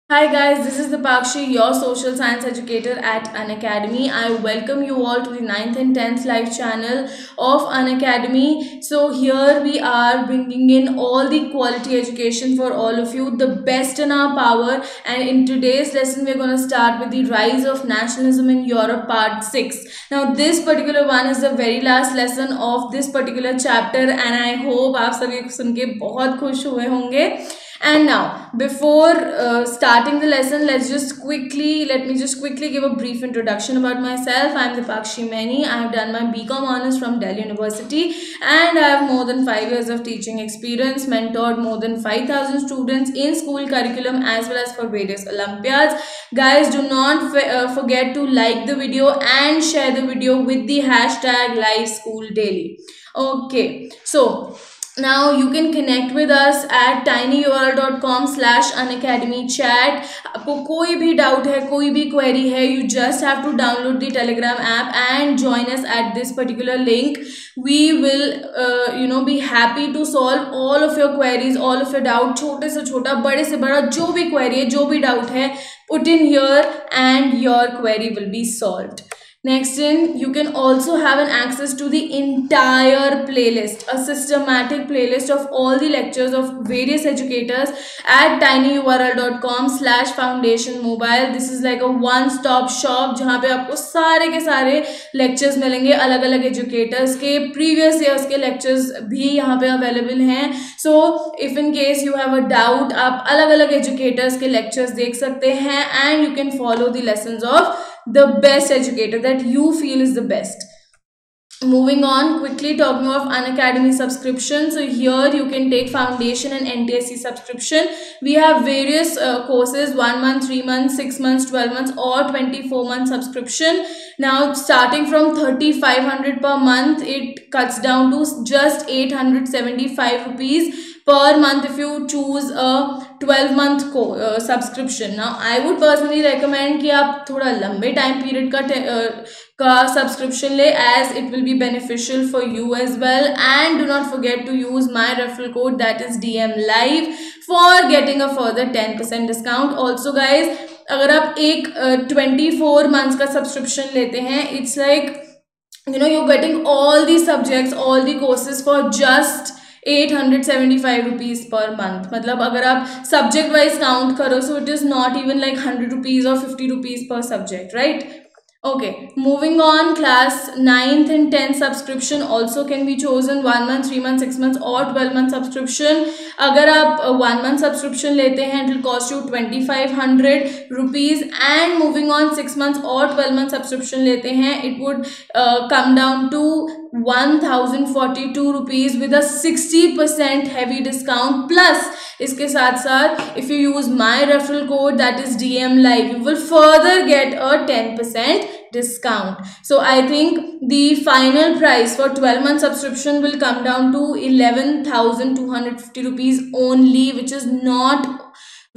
Hi guys, this is Dipakshi, your social science educator at Unacademy. I welcome you all to the ninth and 10th live channel of Unacademy. So here we are bringing in all the quality education for all of you, the best in our power. And in today's lesson, we're going to start with the rise of nationalism in Europe part 6. Now this particular one is the very last lesson of this particular chapter and I hope आप सभी सुन के बहुत खुश हुए होंगे. And now, before starting the lesson, let me just quickly give a brief introduction about myself. I am Dipakshi Maini. I have done my BCom honors from Delhi University, and I have more than 5 years of teaching experience. Mentored more than 5,000 students in school curriculum as well as for various Olympiads. Guys, do not forget to like the video and share the video with the hashtag Live School Daily. Okay, so now you can connect with us at tinyurl.com/unacademychat. आपको कोई भी doubt है, कोई भी query है, you just have to download the Telegram app and join us at this particular link. We will be happy to solve all of your queries, all of your doubt. छोटे से छोटा, बड़े से बड़ा, जो भी query है, जो भी doubt है, put in here and your query will be solved. Next you can also have an access to the entire playlist, a systematic playlist of all the lectures of various educators at tinyurl.com/foundationmobile. This is like a one-stop shop जहाँ पे आपको सारे के सारे lectures मिलेंगे अलग अलग educators के. Previous years के lectures भी यहाँ पे available हैं. So if in case you have a doubt, आप अलग अलग educators के lectures देख सकते हैं and you can follow the lessons of the best educator that you feel is the best. Moving on, quickly talking of Unacademy subscription. So here you can take foundation and NTSC subscription. We have various courses, 1 month, 3 months, 6 months, 12 months or 24-month subscription. Now starting from 3,500 per month, it cuts down to just 875 rupees per month if you choose a 12-month subscription. Now I would personally recommend कि आप थोड़ा लंबे time period का subscription ले, as it will be beneficial for you as well. And do not forget to use my referral code, that is DMLive, for getting a further 10% discount. Also guys, अगर आप एक 24 months का subscription लेते हैं, it's like you're getting all the subjects, all the courses for just 875 rupees per month. मतलब अगर आप subject wise count करो, so it is not even like 100 rupees or 50 rupees per subject, right? Okay, moving on, class 9th and 10th subscription also can be chosen. 1 month, 3 months, 6 months or 12 month subscription. अगर आप 1 month subscription लेते हैं, it will cost you 2,500 rupees. And moving on, 6 months or 12 month subscription लेते हैं, it would come down to 1,042 rupees with a 60% heavy discount. Plus इसके साथ साथ if you use my referral code, that is DMLive, you will further get a 10% discount. So I think the final price for 12-month subscription will come down to 11,250 rupees only, which is not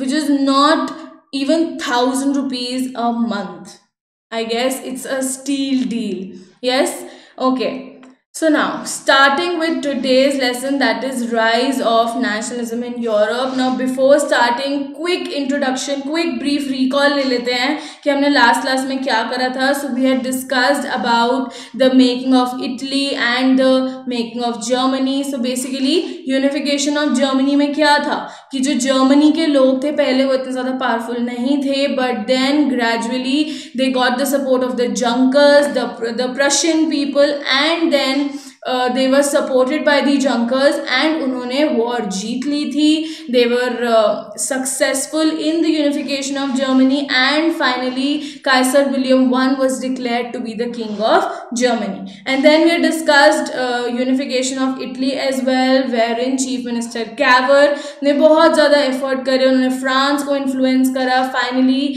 even 1,000 rupees a month. I guess it's a steal deal. Yes? Okay. So now, starting with today's lesson, that is rise of nationalism in Europe. Now, before starting, quick introduction, quick brief recall ले लेते हैं कि हमने last class में क्या करा था. So we had discussed about the making of Italy and the making of Germany. So basically, unification of Germany में क्या था कि जो Germany के लोग थे पहले वो इतने ज़्यादा powerful नहीं थे, but then gradually they got the support of the Junkers, the Prussian people, and then they were supported by the Junkers and उन्होंने war जीत ली थी. They were successful in the unification of Germany and finally Kaiser William I was declared to be the king of Germany. And then we discussed unification of Italy as well, wherein Chief Minister Cavour ने बहुत ज़्यादा effort करे, उन्होंने France को influence करा. Finally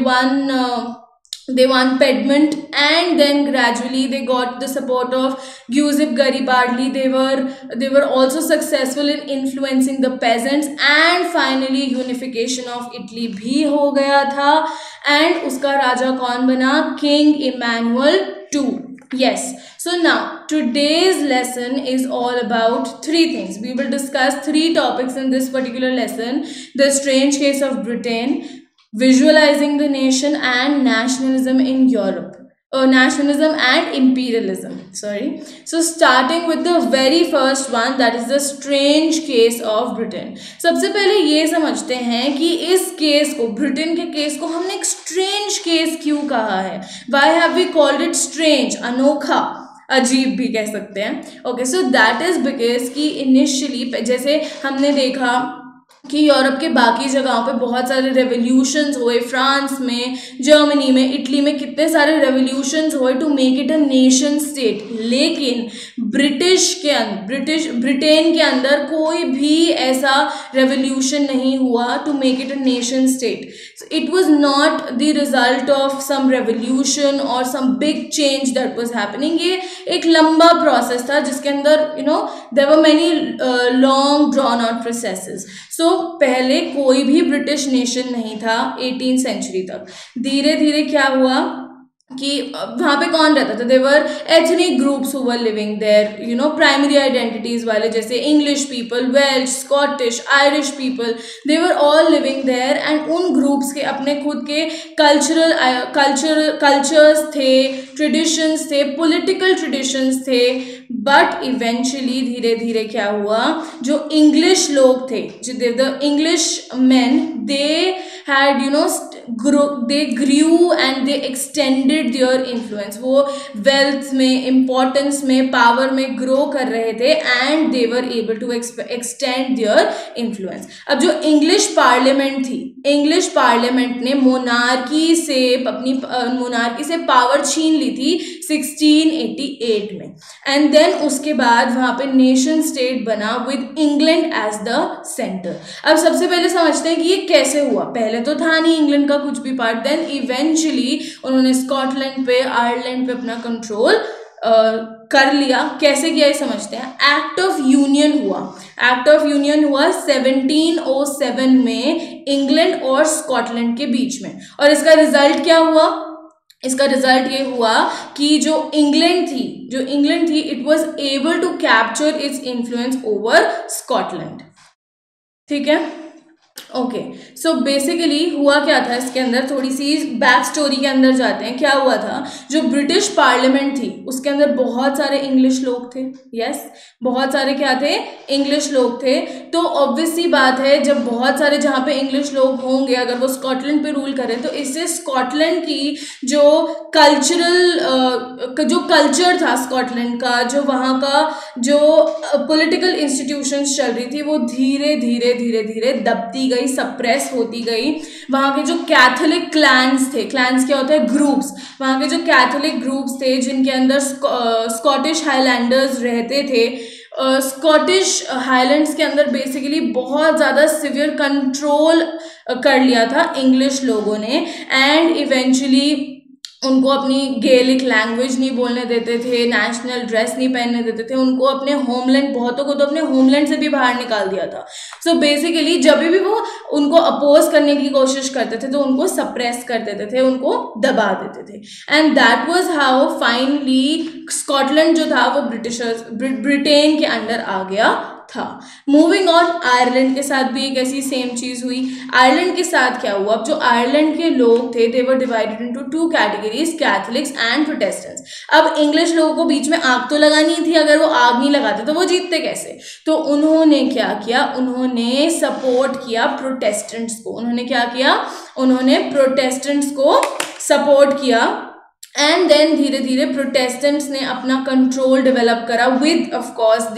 they won Piedmont and then gradually they got the support of Giuseppe Garibaldi. They were also successful in influencing the peasants and finally unification of Italy भी हो गया था. And उसका राजा कौन बना? King Emmanuel II. Yes. So now today's lesson is all about 3 things. We will discuss 3 topics in this particular lesson: the strange case of Britain, visualizing the nation and nationalism in Europe. Nationalism and imperialism, sorry. So starting with the very first one, that is the strange case of Britain. सबसे पहले ये समझते हैं कि इस case को, Britain के case को हमने एक स्ट्रेंज केस क्यों कहा है. Why have we called it strange? अनोखा, अजीब भी कह सकते हैं. Okay, so that is because कि इनिशियली जैसे हमने देखा कि यूरोप के बाकी जगहों पे बहुत सारे रेवोल्यूशंस हुए, फ्रांस में, जर्मनी में, इटली में कितने सारे रेवोल्यूशंस हुए to make it a nation state. लेकिन ब्रिटेन के अंदर कोई भी ऐसा रेवोल्यूशन नहीं हुआ to make it a nation state. It was not the result of some revolution और some big change that was happening. ये एक लंबा प्रोसेस था जिसके अंदर there were many long drawn out processes. So पहले कोई भी ब्रिटिश नेशन नहीं था 18th सेंचुरी तक. धीरे धीरे क्या हुआ कि वहाँ पे कौन रहता था, they were ethnic groups who were living there, primary identities वाले, जैसे English people, Welsh, Scottish, Irish people, they were all living there. And उन ग्रुप्स के अपने खुद के कल्चर्स थे, ट्रेडिशंस थे, पॉलिटिकल ट्रेडिशंस थे. बट इवेंचुअली धीरे धीरे क्या हुआ, जो इंग्लिश लोग थे, the English man, they had they grew and they extended their influence. वो wealth में, importance में, power में grow कर रहे थे and they were able to extend their influence. अब जो इंग्लिश पार्लियामेंट थी, इंग्लिश पार्लियामेंट ने मोनार्की से पावर छीन ली थी 1688 में. एंड देन उसके बाद वहाँ पे नेशन स्टेट बना with England as the centre. अब सबसे पहले समझते हैं कि ये कैसे हुआ. पहले तो था नहीं इंग्लैंड का कुछ भी पार्ट. देन इवेंचुअली उन्होंने स्कॉटलैंड पे, आयरलैंड पे अपना कंट्रोल कर लिया. कैसे किया ये समझते हैं. एक्ट ऑफ यूनियन हुआ 1707 में इंग्लैंड और स्कॉटलैंड के बीच में. और इसका रिजल्ट क्या हुआ, इसका रिजल्ट ये हुआ कि जो इंग्लैंड थी it was able to capture its influence over Scotland. ठीक है, ओके. सो बेसिकली हुआ क्या था इसके अंदर, थोड़ी सी बैक स्टोरी के अंदर जाते हैं. क्या हुआ था, जो ब्रिटिश पार्लियामेंट थी उसके अंदर बहुत सारे इंग्लिश लोग थे. यस, बहुत सारे क्या थे, इंग्लिश लोग थे. तो ऑब्वियस सी बात है, जब बहुत सारे जहाँ पे इंग्लिश लोग होंगे, अगर वो स्कॉटलैंड पे रूल करें, तो इससे स्कॉटलैंड की जो कल्चर था स्कॉटलैंड का, जो वहाँ का जो पॉलिटिकल इंस्टीट्यूशंस चल रही थी, वो धीरे धीरे दबती गई, सप्रेस होती गई. वहाँ के जो कैथोलिक क्लैंस थे, क्लैंस क्या होता है, ग्रुप्स, वहाँ के जो कैथोलिक ग्रुप्स थे जिनके अंदर स्कॉटिश हाईलैंडर्स रहते थे. स्कॉटिश हाईलैंड्स के अंदर बेसिकली बहुत ज़्यादा सिवियर कंट्रोल कर लिया था इंग्लिश लोगों ने. एंड इवेंचुअली उनको अपनी गेलिक लैंग्वेज नहीं बोलने देते थे, नेशनल ड्रेस नहीं पहनने देते थे, उनको अपने होमलैंड, बहुतों को तो अपने होमलैंड से भी बाहर निकाल दिया था. सो बेसिकली जब भी वो उनको अपोज करने की कोशिश करते थे तो उनको सप्रेस कर देते थे, उनको दबा देते थे. And that was how finally Scotland जो था वो ब्रिटेन के अंडर आ गया था. मूविंग ऑन, आयरलैंड के साथ भी एक ऐसी सेम चीज हुई. आयरलैंड के साथ क्या हुआ, अब जो आयरलैंड के लोग थे they were divided into 2 categories, Catholics and Protestants. अब इंग्लिश लोगों को बीच में आग तो लगानी थी, अगर वो आग नहीं लगाते तो वो जीतते कैसे. तो उन्होंने क्या किया, उन्होंने सपोर्ट किया प्रोटेस्टेंट्स को. उन्होंने क्या किया, उन्होंने प्रोटेस्टेंट्स को सपोर्ट किया. एंड देन धीरे धीरे प्रोटेस्टेंट्स ने अपना कंट्रोल डेवलप करा विद ऑफकोर्स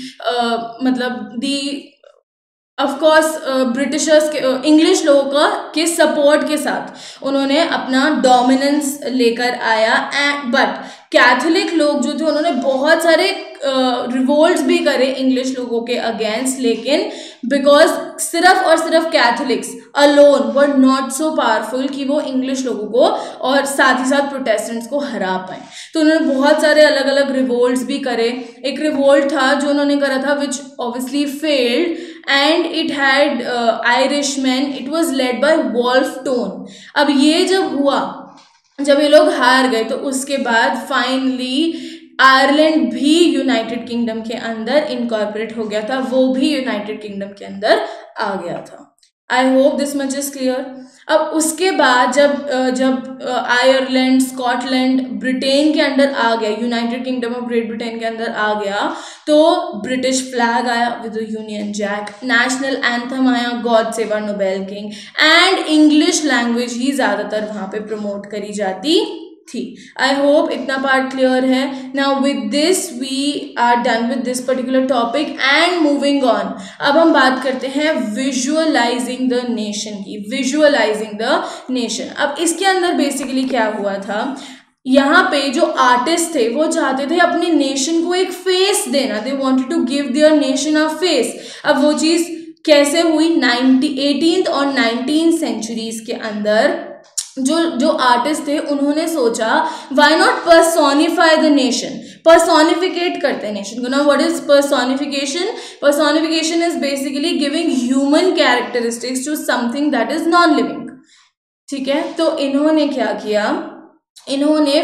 ब्रिटिशर्स के, इंग्लिश लोगों के सपोर्ट के साथ उन्होंने अपना डोमिनेंस लेकर आया. बट कैथोलिक लोग जो थे उन्होंने बहुत सारे रिवोल्ट्स भी करे इंग्लिश लोगों के अगेंस्ट. लेकिन बिकॉज सिर्फ और सिर्फ Catholics alone were not so powerful कि वो इंग्लिश लोगों को और साथ ही साथ प्रोटेस्टेंट्स को हरा पाए. तो उन्होंने बहुत सारे अलग अलग रिवोल्ट्स भी करे. एक रिवोल्ट था जो उन्होंने करा था which obviously failed and it had Irishman. It was led by Wolfe Tone. अब ये जब हुआ, जब ये लोग हार गए, तो उसके बाद फाइनली आयरलैंड भी यूनाइटेड किंगडम के अंदर इनकॉर्पोरेट हो गया था, वो भी यूनाइटेड किंगडम के अंदर आ गया था. I hope this much is clear. अब उसके बाद जब आयरलैंड, स्कॉटलैंड ब्रिटेन के अंदर आ गया, United Kingdom of Great Britain के अंदर आ गया, तो ब्रिटिश फ्लैग आया with Union Jack, national anthem आया God save our noble king, and English language ही ज़्यादातर वहाँ पे प्रमोट करी जाती थी। आई होप इतना पार्ट क्लियर है। Now with this we are done with this particular topic and moving on. अब हम बात करते हैं विजुअलाइजिंग द नेशन की, विजुअलाइजिंग द नेशन। अब इसके अंदर बेसिकली क्या हुआ था, यहाँ पे जो आर्टिस्ट थे वो चाहते थे अपने नेशन को एक फेस देना, they wanted to give their nation a face. अब वो चीज़ कैसे हुई, 18th और 19th सेंचुरीज के अंदर जो आर्टिस्ट थे उन्होंने सोचा why not personify the nation, personificate करते हैं नेशन को। ना what is personification? Personification is basically giving human characteristics to something that is non living. ठीक है, तो इन्होंने क्या किया, इन्होंने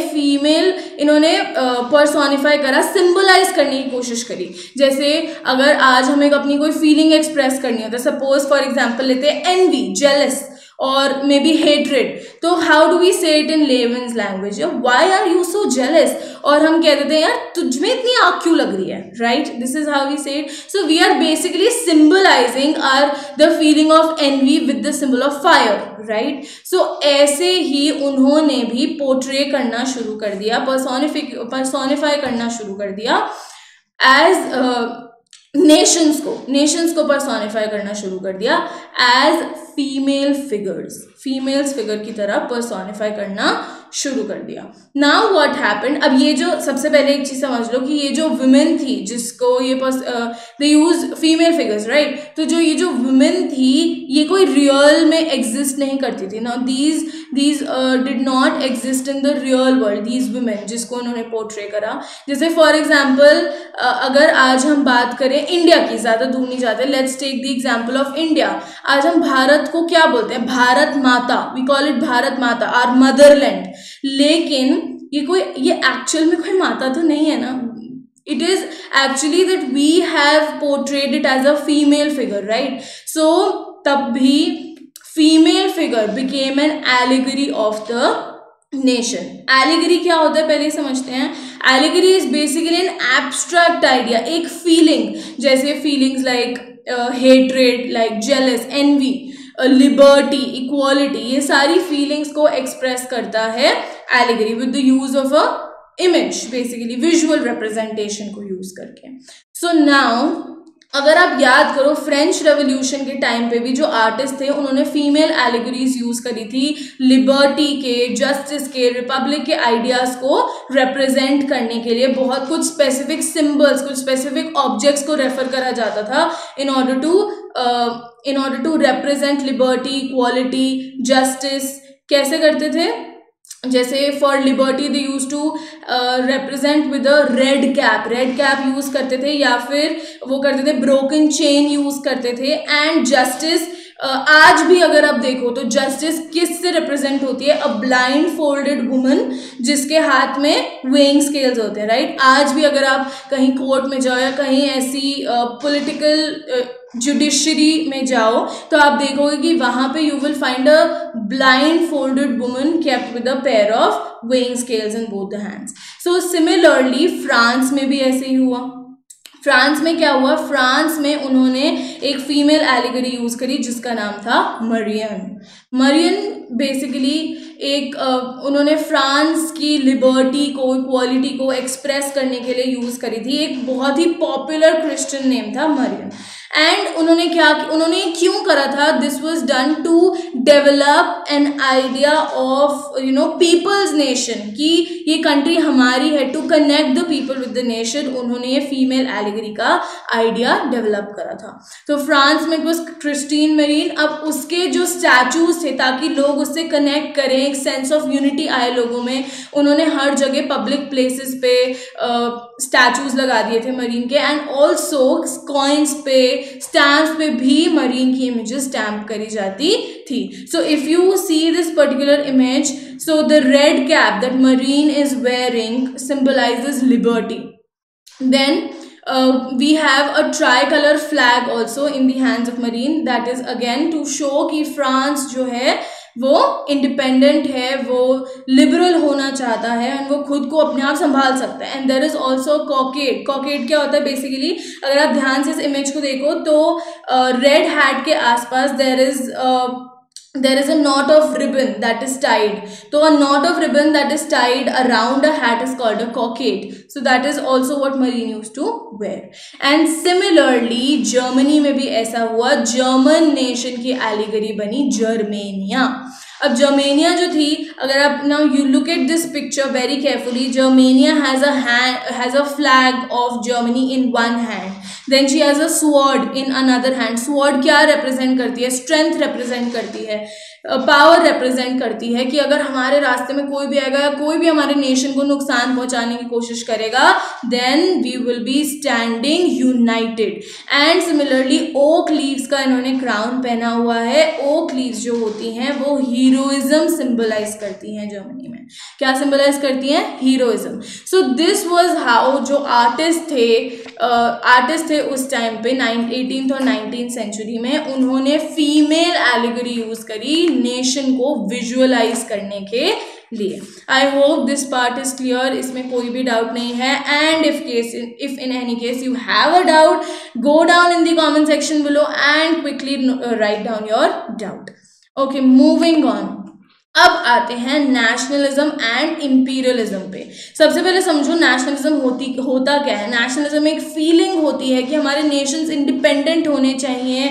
पर्सोनिफाई करा, सिंबलाइज करने की कोशिश करी। जैसे अगर आज हमें अपनी कोई फीलिंग एक्सप्रेस करनी होता है, सपोज फॉर एग्जांपल लेते हैं एनवी, जेलस और मे बी हेट्रेड, तो how do we say it in layman's language, why are you so jealous, और हम कह देते हैं यार तुझ में इतनी आग क्यों लग रही है, right? This is how we say it. So we are basically symbolizing are the feeling of envy with the symbol of fire, right? So ऐसे ही उन्होंने भी पोर्ट्रे करना शुरू कर दिया, पर्सोनिफाई करना शुरू कर दिया एज नेशंस को पर्सोनिफाई करना शुरू कर दिया एज फीमेल फिगर की तरह पर्सोनिफाई करना शुरू कर दिया। नाउ व्हाट हैपेंड, अब ये जो सबसे पहले एक चीज समझ लो कि ये जो वुमेन थी जिसको ये they use female figures, right? तो ये जो वुमेन थी ये कोई रियल में एग्जिस्ट नहीं करती थी। Now these did not exist in the real world, these women जिसको उन्होंने पोर्ट्रे करा। जैसे फॉर एग्जाम्पल अगर आज हम बात करें इंडिया की, ज्यादा दूर नहीं जाते, let's take the example of India. आज हम भारत को क्या बोलते हैं, भारत माता, वी कॉल इट भारत माता, आर मदरलैंड। लेकिन ये एक्चुअल में कोई माता तो नहीं है ना, it is actually that we have portrayed it as a female figure, right? So तब भी female figure became an allegory of the nation. Allegory क्या होता है पहले समझते हैं। Allegory is basically an abstract idea, एक फीलिंग, जैसे feelings like hatred, like jealous, envy, liberty, equality, ये सारी फीलिंग्स को एक्सप्रेस करता है allegory with the use of a image, basically visual representation को यूज करके। सो नाउ अगर आप याद करो फ्रेंच रेवोल्यूशन के टाइम पे भी जो आर्टिस्ट थे उन्होंने फीमेल एलिगरीज यूज करी थी लिबर्टी के, जस्टिस के, रिपब्लिक के आइडियाज को रिप्रेजेंट करने के लिए। बहुत कुछ स्पेसिफिक सिंबल्स, कुछ स्पेसिफिक ऑब्जेक्ट्स को रेफर करा जाता था in order to represent liberty, equality, justice. कैसे करते थे? जैसे for liberty they use to represent with a red cap use करते थे, या फिर वो करते थे ब्रोकन चेन यूज करते थे। एंड जस्टिस, आज भी अगर आप देखो तो जस्टिस किस से रिप्रेजेंट होती है? अ ब्लाइंड फोल्डेड वुमन जिसके हाथ में वेइंग स्केल्स होते हैं, राइट? आज भी अगर आप कहीं कोर्ट में जाओ या कहीं ऐसी पॉलिटिकल जुडिशरी में जाओ तो आप देखोगे कि वहां पे you will find a blindfolded woman kept with a pair of weighing scales in both the hands. So similarly France में भी ऐसे ही हुआ। फ्रांस में क्या हुआ? फ्रांस में उन्होंने एक फीमेल एलिगरी यूज करी जिसका नाम था मरियन बेसिकली एक उन्होंने फ्रांस की लिबर्टी को, इक्वालिटी को एक्सप्रेस करने के लिए यूज करी थी। एक बहुत ही पॉपुलर क्रिश्चियन नेम था मरियन। एंड उन्होंने क्यों करा था? This was done to develop an idea of people's nation, कि ये कंट्री हमारी है, to connect the people with the nation. उन्होंने ये फीमेल एलिगरी का आइडिया डेवलप करा था। तो फ्रांस में वॉज क्रिस्टीन मेरीन। अब उसके जो स्टैचूज थे ताकि लोग उससे कनेक्ट करें, एक सेंस ऑफ यूनिटी आए लोगों में, उन्होंने हर जगह पब्लिक प्लेसेस पे स्टैचूज लगा दिए थे मरीन के। एंड ऑल्सो कॉइन्स पे, स्टैम्प्स पे भी मरीन की इमेजेस स्टैम्प करी जाती थी। So if you see this particular image, so the red cap that Marine is wearing symbolizes liberty. Then we have a tricolor flag also in the hands of marine, that is again to show कि France जो है वो independent है, वो liberal होना चाहता है and वो खुद को अपने आप संभाल सकता है. And there is also cockade. Cockade क्या होता है बेसिकली, अगर आप ध्यान से इस इमेज को देखो तो रेड हैट के आसपास there is a knot of ribbon that is tied. So a knot of ribbon that is tied around a hat is called a cockade. So that is also what marine used to wear. And similarly Germany में भी ऐसा हुआ. German nation की allegory बनी Germania. अब Germania जो थी, अगर आप now you look at this picture very carefully, Germania has a flag of Germany in one hand, then she has a sword in another hand. sword क्या represent करती है? strength represent करती है, पावर रिप्रेजेंट करती है कि अगर हमारे रास्ते में कोई भी आएगा या कोई भी हमारे नेशन को नुकसान पहुंचाने की कोशिश करेगा, then we will be standing united. And similarly oak leaves का इन्होंने क्राउन पहना हुआ है. ओक लीव्स जो होती हैं वो हीरोइज्म सिंबलाइज करती हैं. जर्मनी में क्या सिंबलाइज करती हैं? Heroism. So this was how जो आर्टिस्ट थे उस टाइम पे 18th और 19th सेंचुरी में, उन्होंने फीमेल एलिगरी यूज करी नेशन को विजुअलाइज करने के लिए. I hope this part is clear, इसमें कोई भी डाउट नहीं है. And if in any case you have a doubt, go down in the comment section below and quickly write down your doubt. Okay, moving on. अब आते हैं nationalism and imperialism पे. सबसे पहले समझो नेशनलिज्म होता क्या है. नेशनलिज्म एक फीलिंग होती है कि हमारे नेशंस इंडिपेंडेंट होने चाहिए.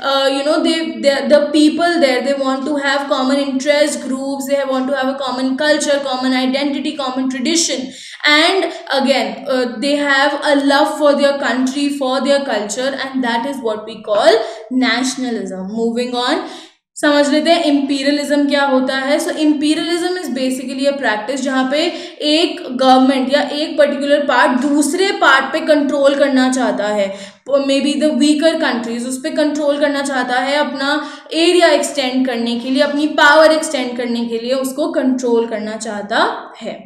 The people there they want to have common interest groups, they want to have a common culture, common identity, common tradition, and again they have a love for their country, for their culture, and that is what we call nationalism. Moving on, समझ लेते हैं imperialism क्या होता है. So imperialism is basically a practice जहाँ पे एक government या एक पर्टिकुलर पार्ट दूसरे पार्ट पे कंट्रोल करना चाहता है. Maybe the weaker countries उस पर कंट्रोल करना चाहता है, अपना एरिया एक्सटेंड करने के लिए, अपनी पावर एक्सटेंड करने के लिए उसको कंट्रोल करना चाहता है.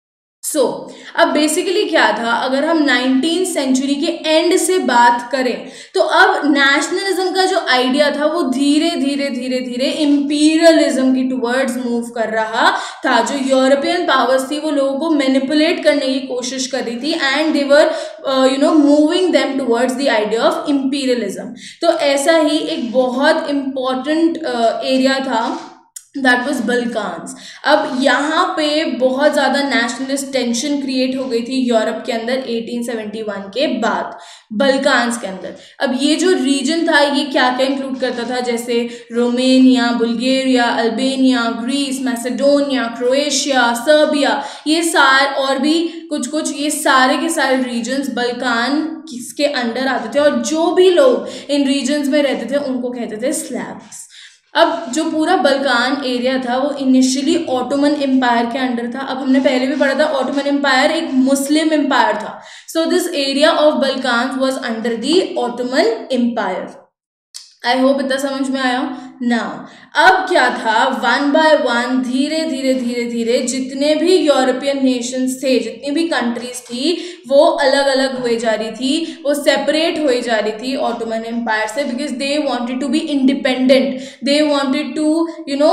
अब बेसिकली क्या था, अगर हम 19th सेंचुरी के एंड से बात करें तो अब नेशनलिज्म का जो आइडिया था वो धीरे धीरे इंपीरियलिज्म की टुवर्ड्स मूव कर रहा था. जो यूरोपियन पावर्स थी वो लोगों को मैनिपुलेट करने की कोशिश कर रही थी and they were moving them towards the idea of imperialism. तो ऐसा ही एक बहुत इंपॉर्टेंट एरिया था, दैट वॉज बल्कान्स. अब यहाँ पे बहुत ज़्यादा नेशनलिस्ट टेंशन क्रिएट हो गई थी यूरोप के अंदर 1871 के बाद, बल्कान्स के अंदर. अब ये जो रीजन था ये क्या क्या इंक्लूड करता था, जैसे Romania, Bulgaria, Albania, Greece, Macedonia, Croatia, Serbia, ये सारे और भी कुछ ये सारे के सारे रीजन्स बल्कान किसके अंडर आते थे. और जो भी लोग इन रीजन्स में रहते थे उनको कहते थे स्लैव्स. अब जो पूरा बल्कान एरिया था वो इनिशियली ऑटोमन एम्पायर के अंडर था. अब हमने पहले भी पढ़ा था ऑटोमन एम्पायर एक मुस्लिम एम्पायर था. So this area of Balkan was under the Ottoman empire. I hope इतना समझ में आया. नाउ अब क्या था, वन बाय वन धीरे धीरे जितने भी यूरोपियन नेशंस थे, जितनी भी कंट्रीज थी, वो अलग अलग हुए जा रही थी, वो सेपरेट हुए जा रही थी ऑटोमन एम्पायर से, because they wanted to be independent. They wanted to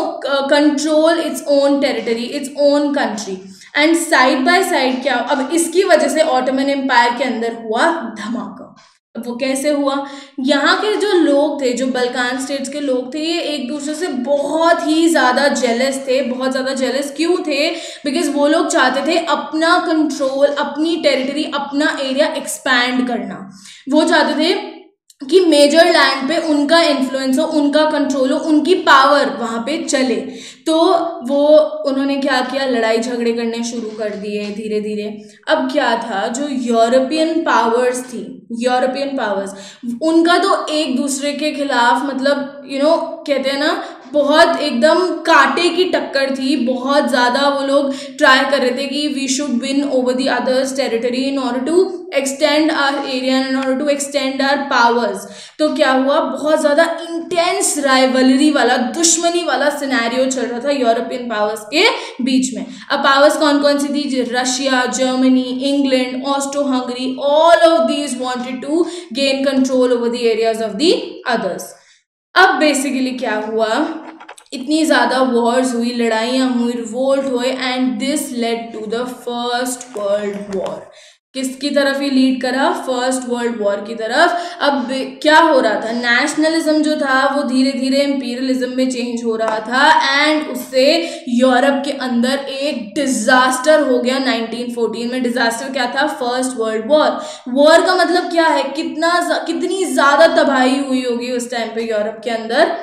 control its own territory, its own country. And side by side क्या, अब इसकी वजह से ऑटोमन एम्पायर के अंदर हुआ धमाका. वो कैसे हुआ, यहाँ के जो लोग थे, जो बल्कान स्टेट्स के लोग थे, ये एक दूसरे से बहुत ही ज़्यादा जेलस थे. बहुत ज़्यादा जेलस क्यों थे, बिकॉज वो लोग चाहते थे अपना कंट्रोल, अपनी टेरिटरी, अपना एरिया एक्सपैंड करना. वो चाहते थे कि मेजर लैंड पे उनका इन्फ्लुएंस हो, उनका कंट्रोल हो, उनकी पावर वहाँ पे चले. तो वो उन्होंने क्या किया, लड़ाई झगड़े करने शुरू कर दिए धीरे धीरे. अब क्या था, जो यूरोपियन पावर्स थी, यूरोपियन पावर्स, उनका तो एक दूसरे के खिलाफ मतलब कहते हैं ना, बहुत एकदम कांटे की टक्कर थी, बहुत ज़्यादा वो लोग ट्राई कर रहे थे कि we should win over the others territory in order to extend our area, in order to extend our powers. तो क्या हुआ, बहुत ज़्यादा इंटेंस राइवलरी वाला, दुश्मनी वाला सिनेरियो चल रहा था यूरोपियन पावर्स के बीच में। अब पावर्स कौन कौन सी थी? Russia, Germany, England, Austro Hungary, all of these wanted to gain control over the areas of the others. अब बेसिकली क्या हुआ, इतनी ज़्यादा वॉर्स हुई, लड़ाइयाँ हुई, रिवोल्ट हुए, and this led to the first world war. किसकी तरफ ही लीड करा? फर्स्ट वर्ल्ड वॉर की तरफ। अब क्या हो रहा था, नेशनलिज्म जो था वो धीरे धीरे इंपीरियलिज्म में चेंज हो रहा था, एंड उससे यूरोप के अंदर एक डिजास्टर हो गया 1914 में। डिजास्टर क्या था? First world war. वॉर का मतलब क्या है, कितनी ज्यादा तबाही हुई होगी उस टाइम पे यूरोप के अंदर।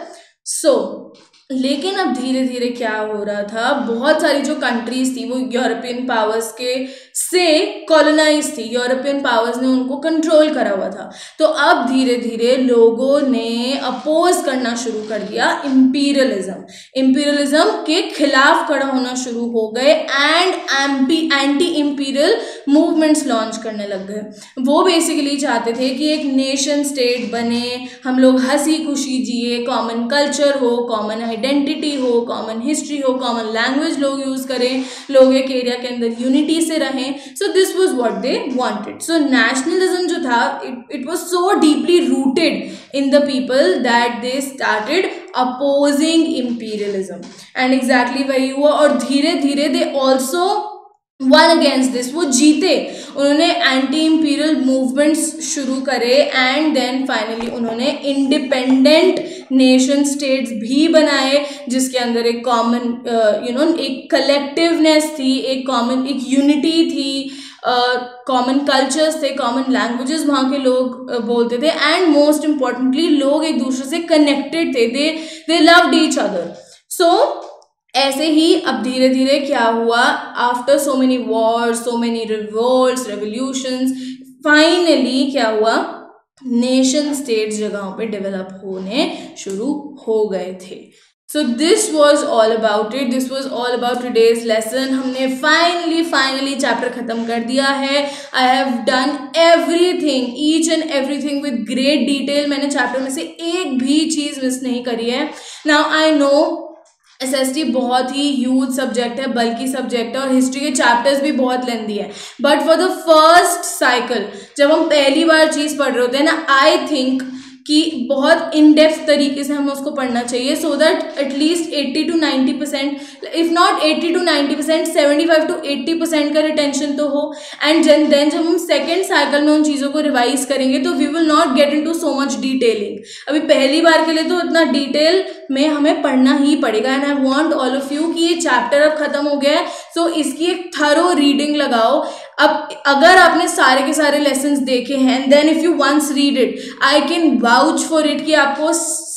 लेकिन अब धीरे धीरे क्या हो रहा था, बहुत सारी जो कंट्रीज थी वो यूरोपियन पावर्स के से कॉलोनाइज थी, यूरोपियन पावर्स ने उनको कंट्रोल करा हुआ था। तो अब धीरे धीरे लोगों ने अपोज करना शुरू कर दिया इंपीरियलिज्म के खिलाफ खड़ा होना शुरू हो गए, and anti imperial movements launch करने लग गए। वो बेसिकली चाहते थे कि एक नेशन स्टेट बने, हम लोग हंसी खुशी जिए, कॉमन कल्चर हो, कॉमन आइडेंटिटी हो, कॉमन हिस्ट्री हो, कॉमन लैंग्वेज लोग यूज करें, लोग एक एरिया के अंदर यूनिटी से रहें। So this was what they wanted. So nationalism जो था, it was so deeply rooted in the people that they started opposing imperialism, and exactly वही हुआ। और धीरे धीरे they also won against this, वो जीते, उन्होंने एंटी इंपीरियल मूवमेंट्स शुरू करे, एंड देन फाइनली उन्होंने इंडिपेंडेंट नेशन स्टेट्स भी बनाए, जिसके अंदर एक कॉमन एक कलेक्टिवनेस थी, एक यूनिटी थी, कॉमन कल्चर्स थे, कॉमन लैंग्वेजेस वहाँ के लोग बोलते थे, एंड मोस्ट इम्पॉर्टेंटली लोग एक दूसरे से कनेक्टेड थे, they loved each other. So ऐसे ही अब धीरे धीरे क्या हुआ, after so many wars, so many revolts, revolutions, finally क्या हुआ, नेशन स्टेट्स जगहों पे डेवलप होने शुरू हो गए थे। So this was all about it, this was all about today's lesson. हमने फाइनली चैप्टर खत्म कर दिया है। I have done everything, each and everything with great detail. मैंने चैप्टर में से एक भी चीज़ मिस नहीं करी है। नाउ आई नो एसएसटी बहुत ही ह्यूज सब्जेक्ट है, बल्कि सब्जेक्ट है, और हिस्ट्री के चैप्टर्स भी बहुत लेंदी है, but for the first cycle जब हम पहली बार चीज़ पढ़ रहे होते हैं ना, आई थिंक कि बहुत इन डेप्थ तरीके से हमें उसको पढ़ना चाहिए, so that at least 80 to 90%, if not 80 to 90%, 75 to 80% का रिटेंशन तो हो। एंड देन जब हम सेकेंड साइकिल में उन चीज़ों को रिवाइज करेंगे तो we will not get into so much detailing. अभी पहली बार के लिए तो इतना डिटेल में हमें पढ़ना ही पड़ेगा, and I want all of you कि ये चैप्टर अब खत्म हो गया है, सो इसकी एक थरो रीडिंग लगाओ। अब अगर आपने सारे के सारे लेसन्स देखे हैं, then if you once read it, I can vouch for it कि आपको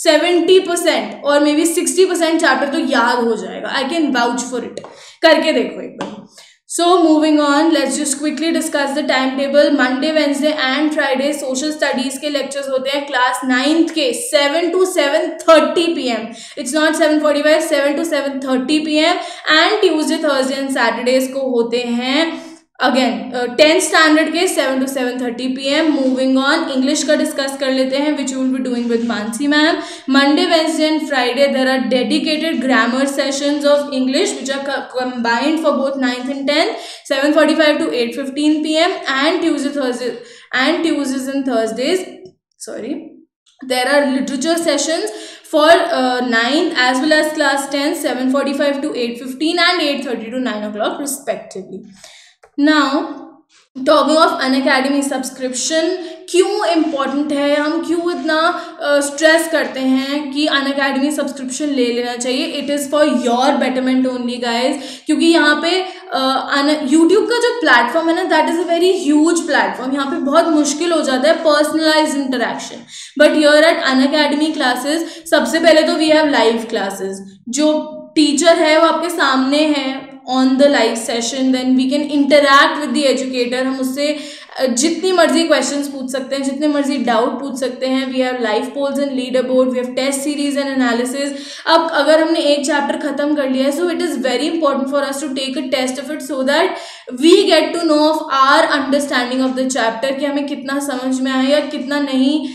70% और मे बी 60% चैप्टर तो याद हो जाएगा। I can vouch for it, करके देखो एक बार। So moving on, let's just quickly discuss the timetable. Monday, Wednesday and Friday social studies के lectures होते हैं क्लास 9th के 7 to 7:30 PM. It's not 7:45, 7 to 7:30 PM. And Tuesday, Thursday and Saturdays को होते हैं अगेन 10th स्टैंडर्ड के 7 to 7:30 PM. Moving on, English का discuss कर लेते हैं, which will be doing with Manasi ma'am. Monday, Wednesday and Friday there are dedicated grammar sessions of English which are combined for both 9th and 10th, 7:45 to 8:15 PM. And Tuesdays and Thursdays, there are literature sessions for 9th as well as class 10, 7:45 to 8:15 and 8:30 to 9 o'clock respectively. Now talking of Unacademy subscription क्यों important है, हम क्यों इतना stress करते हैं कि Unacademy subscription ले लेना चाहिए. It is for your betterment only guys, क्योंकि यहाँ पे यूट्यूब का जो प्लेटफॉर्म है ना, that is a very huge platform. यहाँ पे बहुत मुश्किल हो जाता है personalize interaction. But here at Unacademy classes सबसे पहले तो वी हैव लाइव क्लासेस. जो टीचर है वो आपके सामने है on the live session, then we can interact with the educator. हम उससे जितनी मर्जी क्वेश्चंस पूछ सकते हैं, जितने मर्जी डाउट पूछ सकते हैं. We have live polls and leader board, we have test series and analysis. अब अगर हमने एक चैप्टर खत्म कर लिया है, so it is very important for us to take a test of it so that we get to know of our understanding of the chapter, कि हमें कितना समझ में आया या कितना नहीं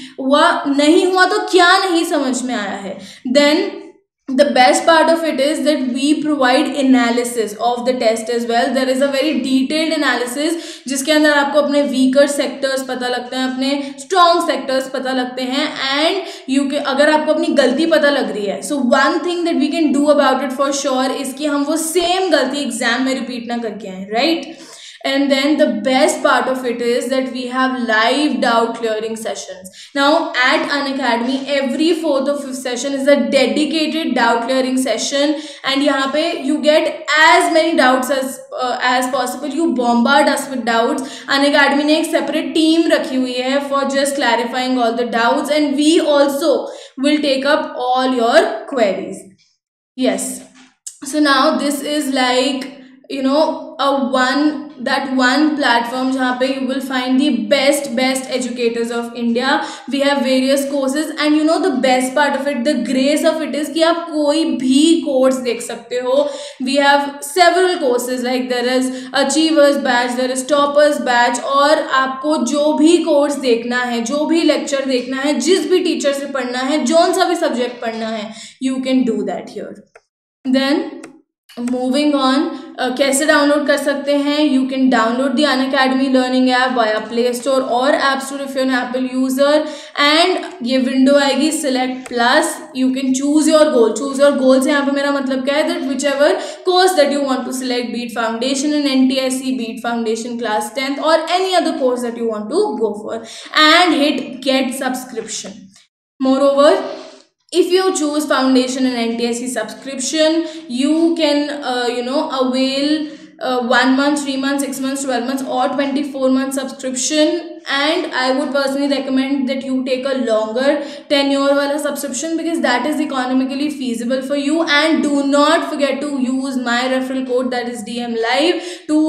हुआ तो क्या नहीं समझ में आया है. Then the best part of it is that we provide analysis of the test as well. There is a very detailed analysis जिसके अंदर आपको अपने weaker sectors पता लगते हैं, अपने strong sectors पता लगते हैं, and you can, अगर आपको अपनी गलती पता लग रही है, so one thing that we can do about it for sure is कि हम वो same गलती एग्जाम में रिपीट ना करके आए, right? And then the best part of it is that we have live doubt clearing sessions. Now at Unacademy, every 4th or 5th session is a dedicated doubt clearing session, and यहाँ पे you get as many doubts as possible. You bombard us with doubts. Unacademy ने एक separate team रखी हुई है for just clarifying all the doubts, and we also will take up all your queries. Yes. So now this is like, you know, that one platform जहाँ पे you will find the best educators of India. We have various courses, and you know the best part of it, the grace of it is कि आप कोई भी course देख सकते हो. We have several courses, like there is Achievers batch, there is Toppers batch, और आपको जो भी कोर्स देखना है, जो भी लेक्चर देखना है, जिस भी टीचर से पढ़ना है, जौन सा भी सब्जेक्ट पढ़ना है, you can do that here. Then moving on, कैसे डाउनलोड कर सकते हैं? You can download the Unacademy learning app via Play Store और app store if you an Apple user, and ये विंडो आएगी select plus. You can choose your goal से यहाँ पे मेरा मतलब क्या है, that which ever course that you want to select, be it foundation in NTSE, be it foundation class 10th, और any other course that you want to go for, and hit get subscription. More if you choose foundation and NTSE subscription, you can avail 1 month, 3 months, 6 months, 12 months, or 24 month subscription. And I would personally recommend that you take a longer tenure wala subscription, because that is economically feasible for you. And do not forget to use my referral code, that is DM Live, to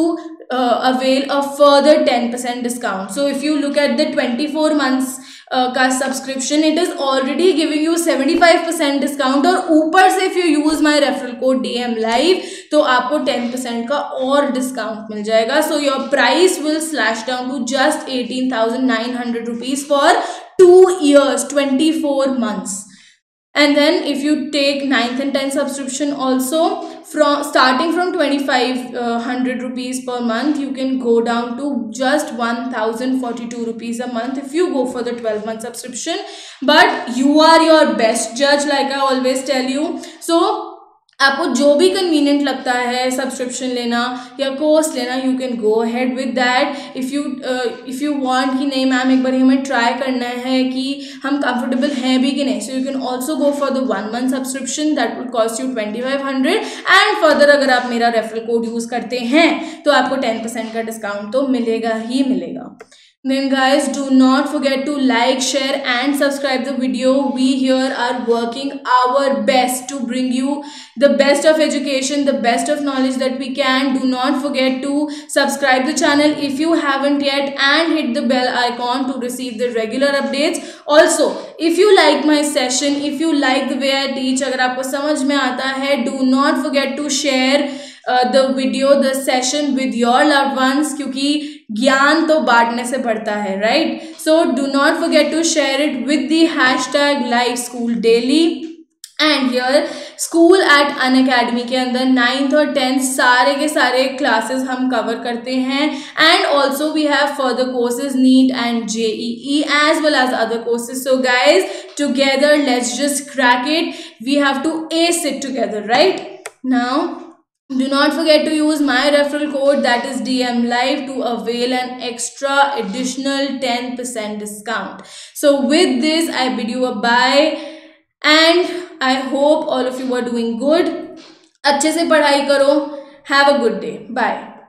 avail a further 10% discount. So if you look at the 24 months का subscription, it is already giving you 75% discount, और ऊपर से if you use my referral code DM Live तो आपको 10% का और discount मिल जाएगा. So your price will slash down to just 18,900 rupees फॉर 2 years, 24 months. And then if you take 9th and 10th subscription also, starting from 2,500 rupees per month, you can go down to just 1,042 rupees a month if you go for the 12-month subscription. But you are your best judge, like I always tell you. So आपको जो भी convenient लगता है, subscription लेना या course लेना, you can go ahead with that. If you want कि नहीं मैम एक बार हमें ट्राई करना है कि हम कंफर्टेबल हैं भी कि नहीं, so you can also go for the 1 month subscription, that will cost you 2,500. And further अगर आप मेरा रेफरल कोड यूज़ करते हैं तो आपको 10% का डिस्काउंट तो मिलेगा ही मिलेगा. Then guys, do not forget to like, share and subscribe the video. We here are working our best to bring you the best of education, the best of knowledge that we can. Do not forget to subscribe the channel if you haven't yet, and hit the bell icon to receive the regular updates. Also, if you like my session, if you like the way I teach, अगर आपको समझ में आता है, do not forget to share the video, the session with your loved ones, क्योंकि ज्ञान तो बांटने से बढ़ता है, right? So do not forget to share it with the hashtag live school daily. And here school at Unacademy के अंदर 9th और 10th सारे के सारे क्लासेस हम कवर करते हैं, and also we have further courses NEET and JEE as well as other courses. So guys, together let's just crack it. We have to ace it together, right? Now do not forget to use my referral code, that is DM Live, to avail an extra additional 10% discount. So with this, I bid you a bye, and I hope all of you are doing good. अच्छे से पढ़ाई करो. Have a good day. Bye.